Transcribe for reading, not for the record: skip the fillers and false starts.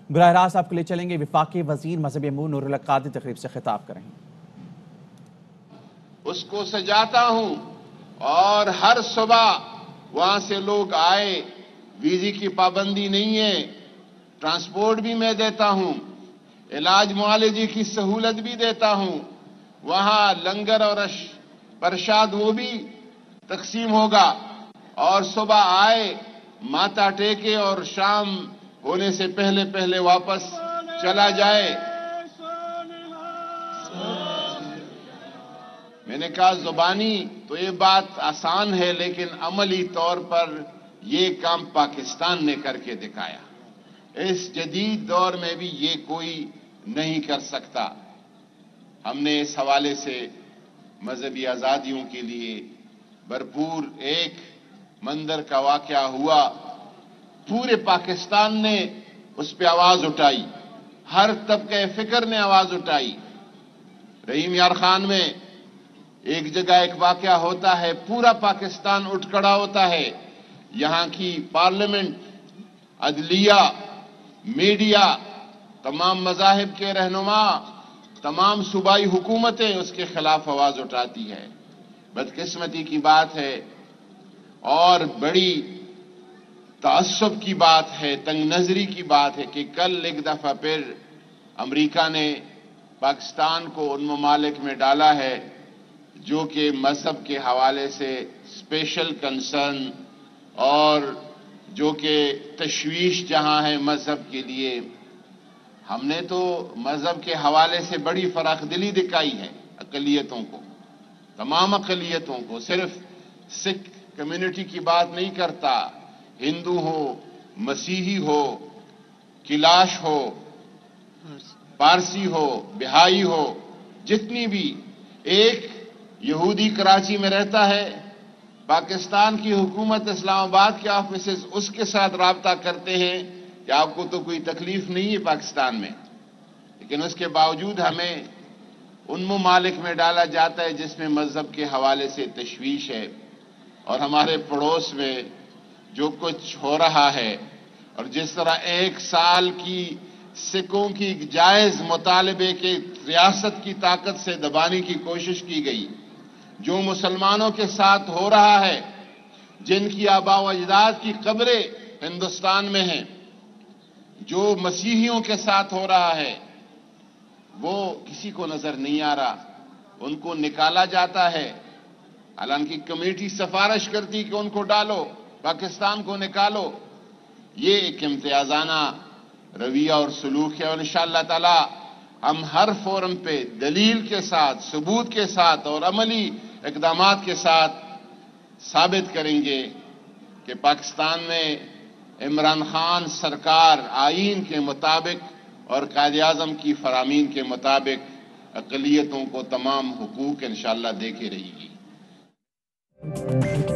براہ راست آپ کے لیے چلیں گے، وفاقی وزیر مذہبی امور نور اللہ قادری تقریب سے خطاب کریں گے۔ اس کو سجاتا ہوں اور ہر صبح وہاں سے لوگ آئے، ویزے کی پابندی نہیں ہے، ٹرانسپورٹ بھی میں دیتا ہوں، علاج معالجے کی سہولت بھی دیتا ہوں، وہاں لنگر اور پرشاد وہ بھی تقسیم ہوگا، اور صبح آئے ماتھا ٹیکے اور شام ہونے سے پہلے پہلے واپس چلا جائے۔ میں نے کہا زبانی تو یہ بات آسان ہے، لیکن عملی طور پر یہ کام پاکستان نے کر کے دکھایا۔ اس جدید دور میں بھی یہ کوئی نہیں کر سکتا۔ ہم نے اس حوالے سے مذہبی آزادیوں کے لیے بھرپور ایک منظر کا واقعہ ہوا، پورے پاکستان نے اس پہ آواز اٹھائی، ہر طبقہ فکر نے آواز اٹھائی۔ رحیم یار خان میں ایک جگہ ایک واقعہ ہوتا ہے، پورا پاکستان اٹھ کھڑا ہوتا ہے، یہاں کی پارلیمنٹ، عدلیہ، میڈیا، تمام مذاہب کے رہنما، تمام صوبائی حکومتیں اس کے خلاف آواز اٹھاتی ہے۔ بدقسمتی کی بات ہے اور بڑی تعصب کی بات ہے، تنگ نظری کی بات ہے کہ کل ایک دفعہ پھر امریکہ نے پاکستان کو ان ممالک میں ڈالا ہے جو کہ مذہب کے حوالے سے اسپیشل کنسرن اور جو کہ تشویش جہاں ہے مذہب کے لیے۔ ہم نے تو مذہب کے حوالے سے بڑی فراخ دلی دکھائی ہے اقلیتوں کو، تمام اقلیتوں کو، صرف سکھ کمیونٹی کی بات نہیں کرتا، ہندو ہو، مسیحی ہو، کلاش ہو، پارسی ہو، بہائی ہو، جتنی بھی۔ ایک یہودی کراچی میں رہتا ہے، پاکستان کی حکومت اسلام آباد کے آفیسز اس کے ساتھ رابطہ کرتے ہیں کہ آپ کو تو کوئی تکلیف نہیں ہے پاکستان میں، لیکن اس کے باوجود ہمیں ان ممالک میں ڈالا جاتا ہے جس میں مذہب کے حوالے سے تشویش ہے۔ اور ہمارے پڑوس میں جو کچھ ہو رہا ہے، اور جس طرح ایک سال کی سکھوں کی جائز مطالبے کے ریاست کی طاقت سے دبانے کی کوشش کی گئی، جو مسلمانوں کے ساتھ ہو رہا ہے، جن کی آباء و اجداد کی قبریں ہندوستان میں ہیں، جو مسیحیوں کے ساتھ ہو رہا ہے، وہ کسی کو نظر نہیں آ رہا، ان کو نکالا جاتا ہے۔ حالانکہ کمیٹی سفارش کرتی کہ ان کو ڈالو، پاکستان کو نکالو۔ یہ ایک امتیازانہ رویہ اور سلوک ہے، اور انشاءاللہ تعالی ہم ہر فورم پہ دلیل کے ساتھ، ثبوت کے ساتھ اور عملی اقدامات کے ساتھ ثابت کریں گے کہ پاکستان میں عمران خان سرکار آئین کے مطابق اور قائد اعظم کی فرامین کے مطابق اقلیتوں کو تمام حقوق انشاءاللہ دے کے رہے گی۔